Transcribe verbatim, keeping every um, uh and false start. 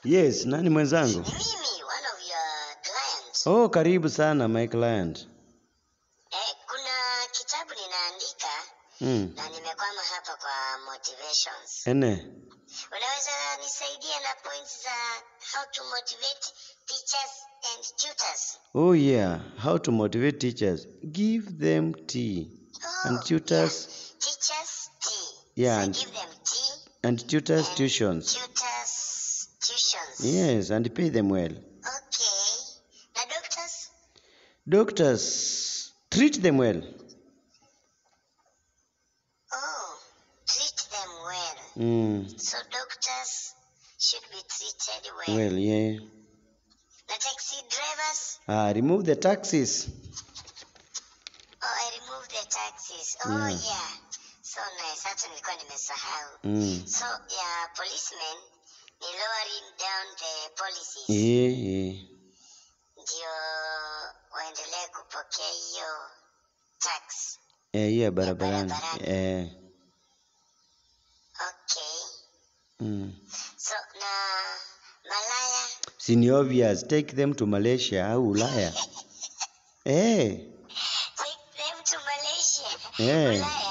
Yes, nani mwenzangu? Ni mimi, one of your clients. Oh, karibu sana my client. Eh, kuna kitabu ninaandika Mm. na nimekwama hapa kwa motivations. Ene. Unaweza nisaidia na points za how to motivate teachers and tutors? Oh yeah, how to motivate teachers. Give them tea. Oh, And tutors. Yeah. Teachers tea. Yeah. So And, give them tea. and tutors and tuitions. Tutors tuitions. Yes, and pay them well. Okay. Na doctors? Doctors, treat them well. Oh, treat them well. Mm. So doctors should be treated well. Well, yeah. Na taxi drivers? Ah, remove the taxis. Oh, I remove the taxis. Oh, Yeah. yeah. So nice. Hata nilikuwa nimesahau. Mm. So, yeah, policemen ni lowering down the policies. Yeah, yeah. Ndio waendelee kupokea hiyo tax. Eh, yeah, barabarani. barabarani. Eh. Okay. Mm. So, na malaya? Sini obvious, take them to Malaysia au Ulaya. Eh. Take them to Malaysia. Eh. Ulaya.